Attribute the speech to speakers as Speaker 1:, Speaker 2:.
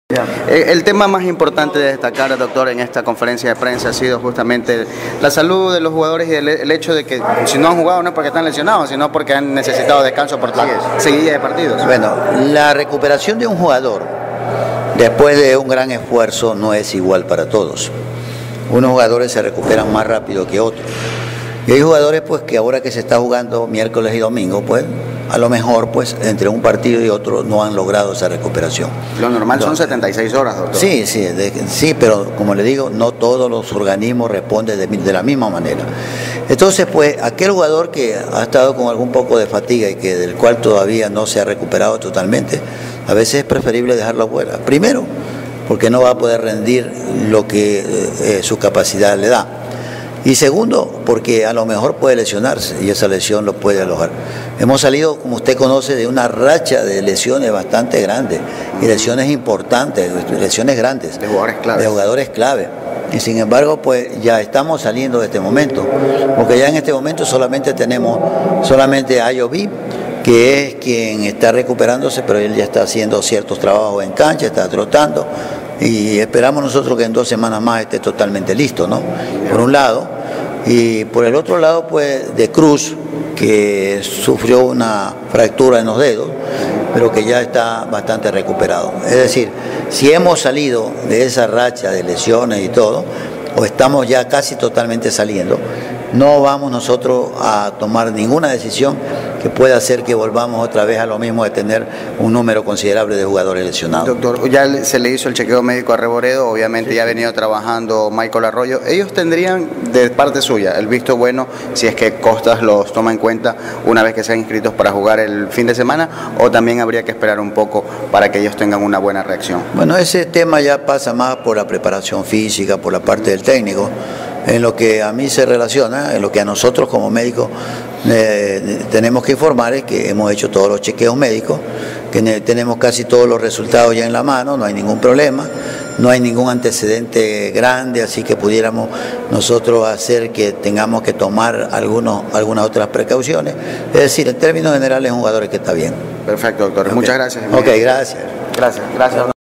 Speaker 1: El tema más importante de destacar, doctor, en esta conferencia de prensa ha sido justamente la salud de los jugadores y el hecho de que si no han jugado no es porque están lesionados, sino porque han necesitado descanso por la seguidilla de partidos.
Speaker 2: Bueno, la recuperación de un jugador después de un gran esfuerzo no es igual para todos. Unos jugadores se recuperan más rápido que otros. Y hay jugadores pues que ahora que se está jugando miércoles y domingo, pues a lo mejor pues entre un partido y otro no han logrado esa recuperación.
Speaker 1: Lo normal son 76 horas, doctor.
Speaker 2: Sí, pero como le digo, no todos los organismos responden de la misma manera. Entonces pues aquel jugador que ha estado con algún poco de fatiga y que del cual todavía no se ha recuperado totalmente, a veces es preferible dejarlo fuera. Primero, porque no va a poder rendir lo que su capacidad le da. Y segundo, porque a lo mejor puede lesionarse y esa lesión lo puede alojar. Hemos salido, como usted conoce, de una racha de lesiones bastante grandes y lesiones importantes, lesiones grandes.
Speaker 1: De jugadores clave.
Speaker 2: De jugadores clave. Y sin embargo, pues ya estamos saliendo de este momento, porque ya en este momento solamente tenemos a Ayoví, que es quien está recuperándose, pero él ya está haciendo ciertos trabajos en cancha, está trotando. Y esperamos nosotros que en 2 semanas más esté totalmente listo, ¿no? Por un lado. Y por el otro lado, pues, de Cruz, que sufrió una fractura en los dedos, pero que ya está bastante recuperado. Es decir, si hemos salido de esa racha de lesiones y todo, o estamos ya casi totalmente saliendo, no vamos nosotros a tomar ninguna decisión que pueda hacer que volvamos otra vez a lo mismo de tener un número considerable de jugadores lesionados.
Speaker 1: Doctor, ya se le hizo el chequeo médico a Reboredo, obviamente ya ha venido trabajando Michael Arroyo. ¿Ellos tendrían de parte suya el visto bueno si es que Costas los toma en cuenta una vez que sean inscritos para jugar el fin de semana, o también habría que esperar un poco para que ellos tengan una buena reacción?
Speaker 2: Bueno, ese tema ya pasa más por la preparación física, por la parte del técnico. En lo que a mí se relaciona, en lo que a nosotros como médicos tenemos que informar es que hemos hecho todos los chequeos médicos, que tenemos casi todos los resultados ya en la mano, no hay ningún problema, no hay ningún antecedente grande, así que pudiéramos nosotros hacer que tengamos que tomar algunas otras precauciones. Es decir, en términos generales, es un jugador que está bien.
Speaker 1: Perfecto, doctor.
Speaker 2: Okay.
Speaker 1: Muchas gracias.
Speaker 2: Ok, gracias.
Speaker 1: Gracias.